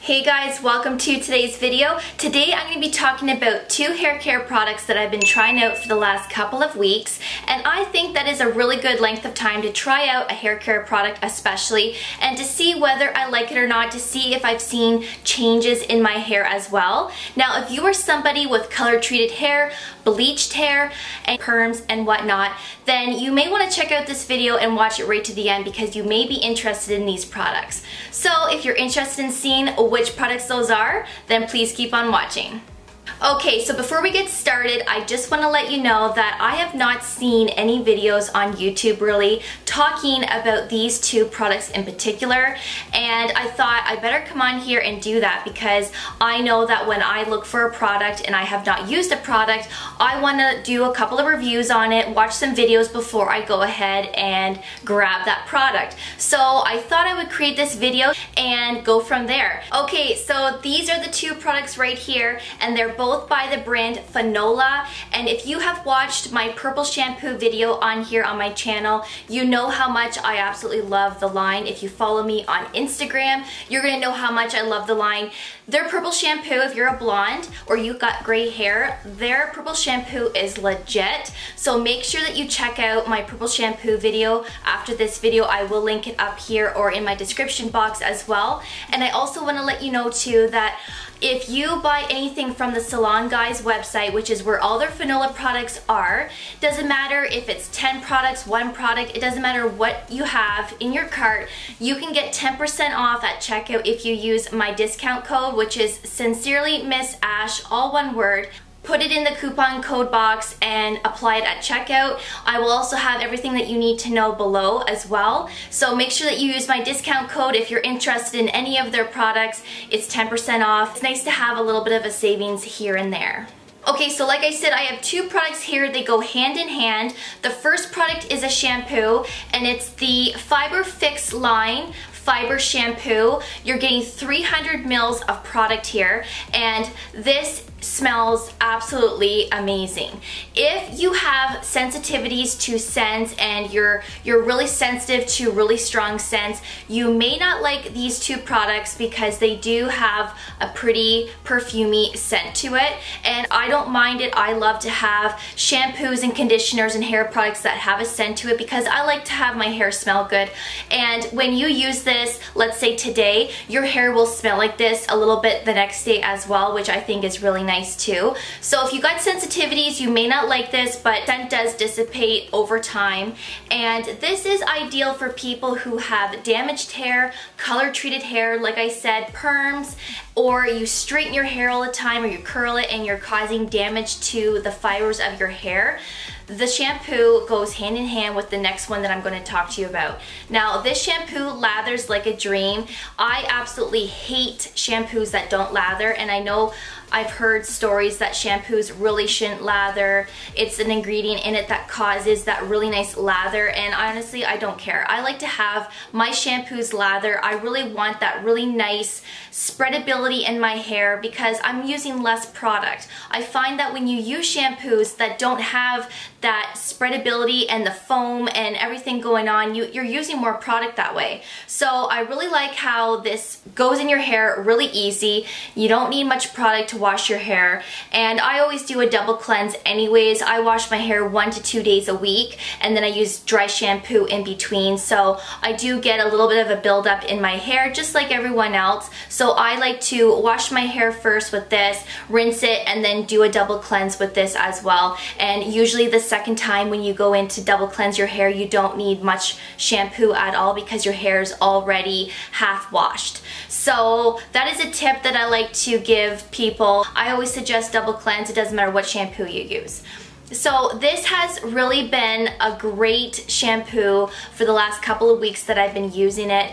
Hey guys, welcome to today's video. Today I'm going to be talking about 2 hair care products that I've been trying out for the last couple of weeks, and I think that is a really good length of time to try out a hair care product especially, and to see whether I like it or not, to see if I've seen changes in my hair as well. Now if you are somebody with color treated hair, bleached hair, and perms and whatnot, then you may want to check out this video and watch it right to the end because you may be interested in these products. So if you're interested in seeing which products those are, then please keep on watching. Okay, so before we get started, I just want to let you know that I have not seen any videos on YouTube really talking about these 2 products in particular, and I thought I better come on here and do that because I know that when I look for a product and I have not used a product, I want to do a couple of reviews on it, watch some videos before I go ahead and grab that product. So I thought I would create this video and go from there. Okay, so these are the 2 products right here, and they're both by the brand Fanola, and if you have watched my purple shampoo video on here on my channel, you know how much I absolutely love the line. If you follow me on Instagram, you're gonna know how much I love the line. Their purple shampoo, if you're a blonde or you got gray hair, their purple shampoo is legit. So make sure that you check out my purple shampoo video after this video. I will link it up here or in my description box as well. And I also want to let you know too that if you buy anything from the Salon Guys website, which is where all their Fanola products are, doesn't matter if it's 10 products, 1 product, it doesn't matter what you have in your cart, you can get 10% off at checkout if you use my discount code, which is Sincerely Miss Ash, all one word. Put it in the coupon code box and apply it at checkout. I will also have everything that you need to know below as well. So make sure that you use my discount code if you're interested in any of their products. It's 10% off. It's nice to have a little bit of a savings here and there. Okay, so like I said, I have 2 products here. They go hand in hand. The first product is a shampoo, and it's the Fiber Fix line Fiber Shampoo. You're getting 300 mils of product here, and this smells absolutely amazing. If you have sensitivities to scents and you're really sensitive to really strong scents, you may not like these 2 products because they do have a pretty perfumey scent to it, and I don't mind it. I love to have shampoos and conditioners and hair products that have a scent to it because I like to have my hair smell good. And when you use this, let's say today, your hair will smell like this a little bit the next day as well, which I think is really nice too. So if you got sensitivities, you may not like this, but scent does dissipate over time. And this is ideal for people who have damaged hair, color treated hair, like I said, perms, or you straighten your hair all the time or you curl it and you're causing damage to the fibers of your hair. The shampoo goes hand in hand with the next one that I'm going to talk to you about. Now this shampoo lathers like a dream. I absolutely hate shampoos that don't lather, and I know I've heard stories that shampoos really shouldn't lather. It's an ingredient in it that causes that really nice lather, and honestly I don't care. I like to have my shampoos lather. I really want that really nice spreadability in my hair because I'm using less product. I find that when you use shampoos that don't have that spreadability and the foam and everything going on, you're using more product that way. So I really like how this goes in your hair really easy. You don't need much product to wash your hair, and I always do a double cleanse anyways. I wash my hair 1 to 2 days a week, and then I use dry shampoo in between, so I do get a little bit of a buildup in my hair just like everyone else. So I like to wash my hair first with this, rinse it, and then do a double cleanse with this as well. And usually the second time when you go in to double cleanse your hair, you don't need much shampoo at all because your hair is already half washed. So that is a tip that I like to give people. I always suggest double cleanse. It doesn't matter what shampoo you use. So this has really been a great shampoo for the last couple of weeks that I've been using it.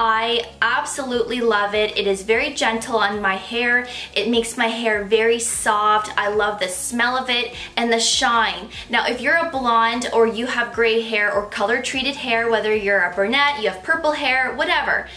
I absolutely love it. It is very gentle on my hair. It makes my hair very soft. I love the smell of it and the shine. Now if you're a blonde or you have gray hair or color treated hair, whether you're a brunette, you have purple hair, whatever,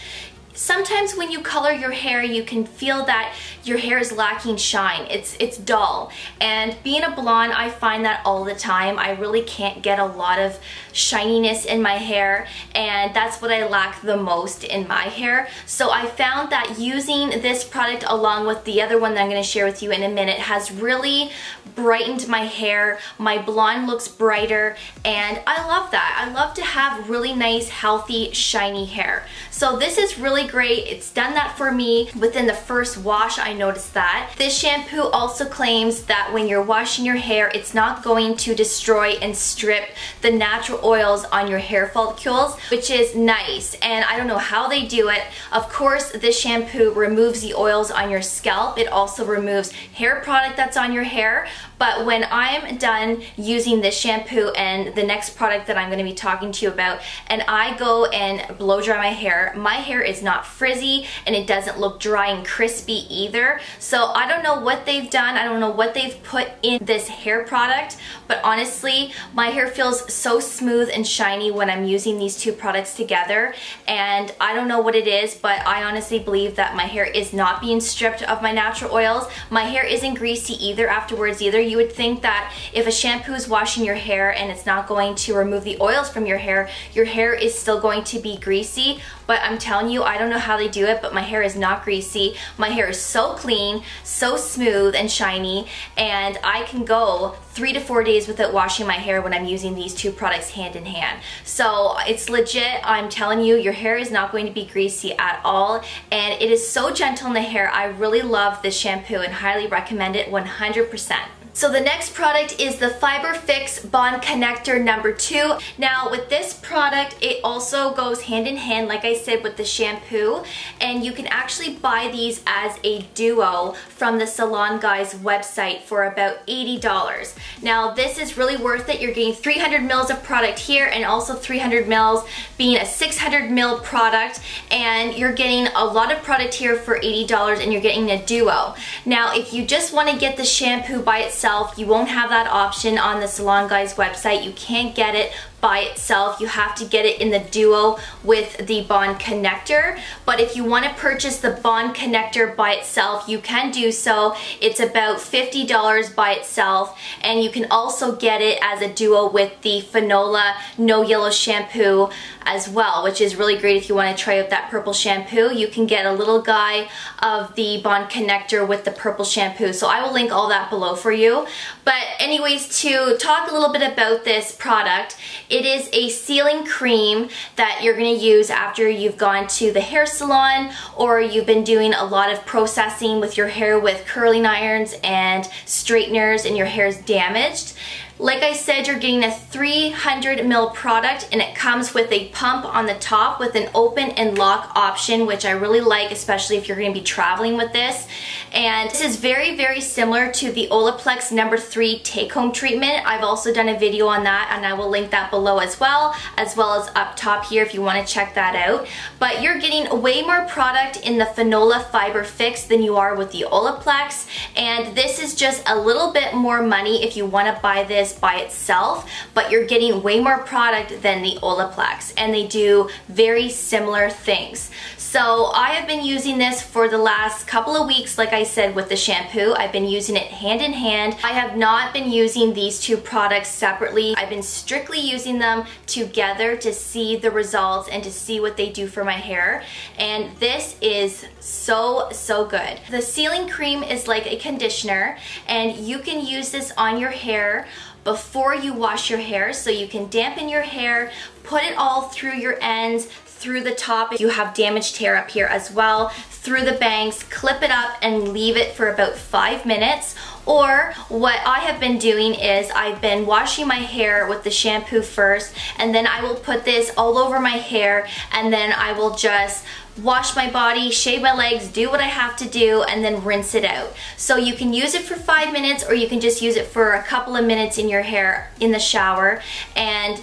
Sometimes when you color your hair, you can feel that your hair is lacking shine. It's dull. And being a blonde, I find that all the time. I really can't get a lot of shininess in my hair, and that's what I lack the most in my hair. So I found that using this product along with the other one that I'm going to share with you in a minute has really brightened my hair. My blonde looks brighter, and I love that. I love to have really nice, healthy, shiny hair. So this is really great. It's done that for me. Within the first wash, I noticed that. This shampoo also claims that when you're washing your hair, it's not going to destroy and strip the natural oils on your hair follicles, which is nice. And I don't know how they do it. Of course, this shampoo removes the oils on your scalp. It also removes hair product that's on your hair. But when I'm done using this shampoo and the next product that I'm going to be talking to you about, and I go and blow dry my hair is not frizzy, and it doesn't look dry and crispy either. So I don't know what they've done. I don't know what they've put in this hair product, but honestly, my hair feels so smooth and shiny when I'm using these two products together. And I don't know what it is, but I honestly believe that my hair is not being stripped of my natural oils. My hair isn't greasy either afterwards either. You would think that if a shampoo is washing your hair and it's not going to remove the oils from your hair is still going to be greasy. But I'm telling you, I don't know how they do it, but my hair is not greasy. My hair is so clean, so smooth and shiny, and I can go 3 to 4 days without washing my hair when I'm using these two products hand in hand. So it's legit. I'm telling you, your hair is not going to be greasy at all, and it is so gentle in the hair. I really love this shampoo and highly recommend it 100%. So the next product is the Fiber Fix Bond Connector number 2. Now with this product, it also goes hand in hand, like I said, with the shampoo, and you can actually buy these as a duo from the Salon Guys website for about $80. Now this is really worth it. You're getting 300 mils of product here, and also 300 mils being a 600 mil product, and you're getting a lot of product here for $80, and you're getting a duo. Now if you just want to get the shampoo by itself, you won't have that option on the Salon Guys website. You can't get it by itself. You have to get it in the duo with the Bond Connector. But if you want to purchase the Bond Connector by itself, you can do so. It's about $50 by itself, and you can also get it as a duo with the Fanola No Yellow shampoo as well, which is really great if you want to try out that purple shampoo. You can get a little guy of the Bond Connector with the purple shampoo. So I will link all that below for you. But anyways, to talk a little bit about this product, it is a sealing cream that you're going to use after you've gone to the hair salon, or you've been doing a lot of processing with your hair with curling irons and straighteners and your hair is damaged. Like I said, you're getting a 300 ml product, and it comes with a pump on the top with an open and lock option, which I really like, especially if you're going to be traveling with this. And this is very, very similar to the Olaplex number 3 take-home treatment. I've also done a video on that, and I will link that below as well as up top here if you want to check that out. But you're getting way more product in the Fanola Fiber Fix than you are with the Olaplex, and this is just a little bit more money if you want to buy this by itself, but you're getting way more product than the Olaplex, and they do very similar things. So I have been using this for the last couple of weeks, like I said, with the shampoo. I've been using it hand in hand. I have not been using these two products separately. I've been strictly using them together to see the results and to see what they do for my hair. And this is so, so good. The sealing cream is like a conditioner, and you can use this on your hair before you wash your hair, so you can dampen your hair, put it all through your ends, through the top if you have damaged hair up here as well, through the bangs, clip it up and leave it for about 5 minutes. Or what I have been doing is I've been washing my hair with the shampoo first, and then I will put this all over my hair, and then I will just wash my body, shave my legs, do what I have to do, and then rinse it out. So you can use it for 5 minutes, or you can just use it for a couple of minutes in your hair in the shower, and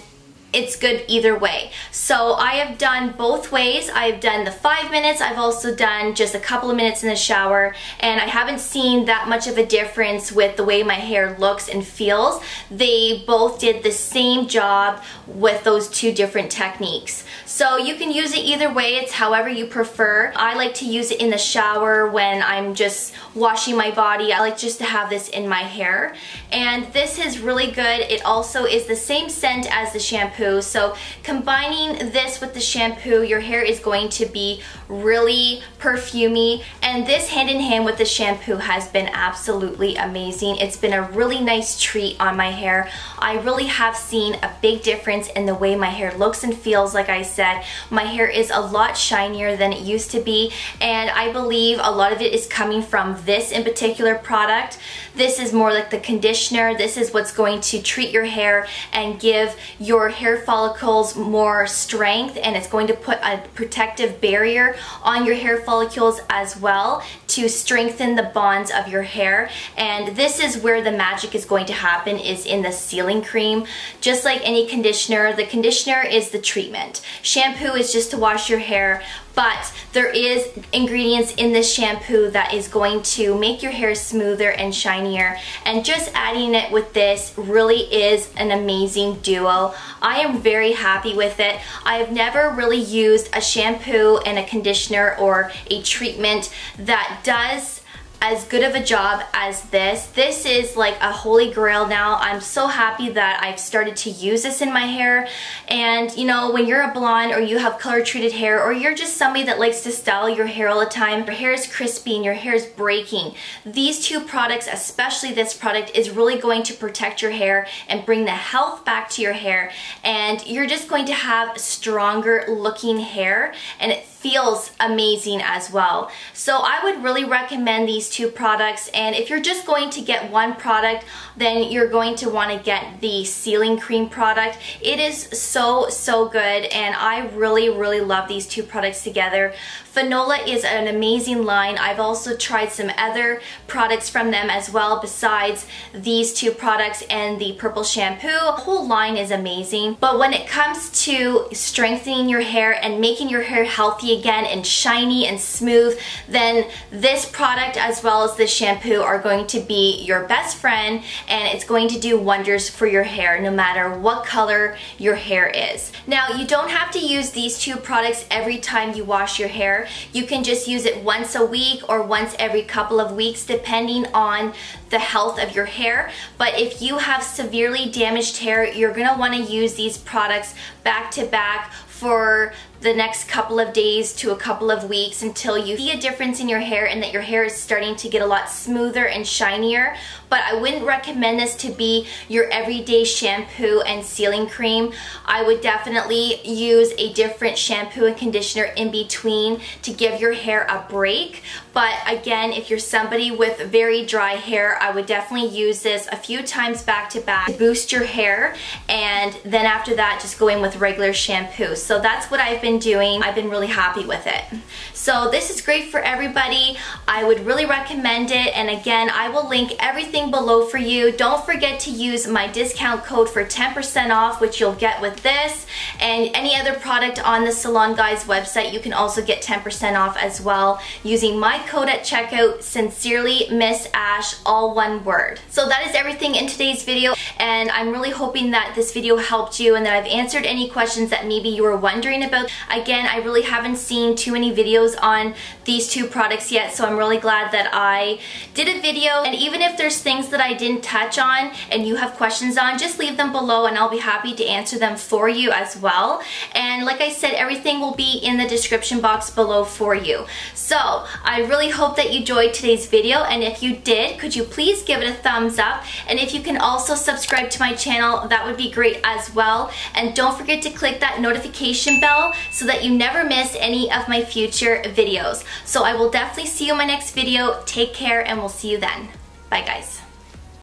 it's good either way. So I have done both ways. I've done the 5 minutes. I've also done just a couple of minutes in the shower, and I haven't seen that much of a difference with the way my hair looks and feels. They both did the same job with those two different techniques. So you can use it either way. It's however you prefer. I like to use it in the shower when I'm just washing my body. I like just to have this in my hair. And this is really good. It also is the same scent as the shampoo. So combining this with the shampoo, your hair is going to be really perfumey. And this hand in hand with the shampoo has been absolutely amazing. It's been a really nice treat on my hair. I really have seen a big difference in the way my hair looks and feels. Like I said, my hair is a lot shinier than it used to be, and I believe a lot of it is coming from this in particular product. This is more like the conditioner. This is what's going to treat your hair and give your hair follicles more strength, and it's going to put a protective barrier on your hair follicles as well to strengthen the bonds of your hair. And this is where the magic is going to happen, is in the sealing cream. Just like any conditioner, the conditioner is the treatment. Shampoo is just to wash your hair, but there is ingredients in this shampoo that is going to make your hair smoother and shinier, and just adding it with this really is an amazing duo. I am very happy with it. I have never really used a shampoo and a conditioner or a treatment that does as good of a job as this. This is like a holy grail now. I'm so happy that I've started to use this in my hair. And you know, when you're a blonde or you have color treated hair, or you're just somebody that likes to style your hair all the time, your hair is crispy and your hair is breaking, these two products, especially this product, is really going to protect your hair and bring the health back to your hair, and you're just going to have stronger looking hair, and it feels amazing as well. So I would really recommend these two products, and if you're just going to get one product, then you're going to want to get the sealing cream product. It is so good, and I really love these two products together. Fanola is an amazing line. I've also tried some other products from them as well besides these two products and the purple shampoo. The whole line is amazing, but when it comes to strengthening your hair and making your hair healthy again and shiny and smooth, then this product as well as the shampoo are going to be your best friend, and it's going to do wonders for your hair no matter what color your hair is. Now, you don't have to use these two products every time you wash your hair. You can just use it once a week or once every couple of weeks depending on the health of your hair. But if you have severely damaged hair, you're going to want to use these products back to back for the next couple of days to a couple of weeks until you see a difference in your hair and that your hair is starting to get a lot smoother and shinier. But I wouldn't recommend this to be your everyday shampoo and sealing cream. I would definitely use a different shampoo and conditioner in between to give your hair a break. But again, if you're somebody with very dry hair, I would definitely use this a few times back to back to boost your hair, and then after that just go in with regular shampoo. So that's what I've been doing. I've been really happy with it. So this is great for everybody. I would really recommend it, and again, I will link everything below for you. Don't forget to use my discount code for 10% off, which you'll get with this and any other product on the Salon Guys website. You can also get 10% off as well using my code at checkout, Sincerely Miss Ash, all one word. So that is everything in today's video, and I'm really hoping that this video helped you and that I've answered any questions that maybe you were wondering about. Again, I really haven't seen too many videos on these two products yet, so I'm really glad that I did a video. And even if there's things that I didn't touch on and you have questions on, just leave them below and I'll be happy to answer them for you as well. And like I said, everything will be in the description box below for you. So I really hope that you enjoyed today's video, and if you did, could you please give it a thumbs up, and if you can also subscribe to my channel, that would be great as well. And don't forget to click that notification bell so that you never miss any of my future videos. So I will definitely see you in my next video. Take care, and we'll see you then. Bye guys.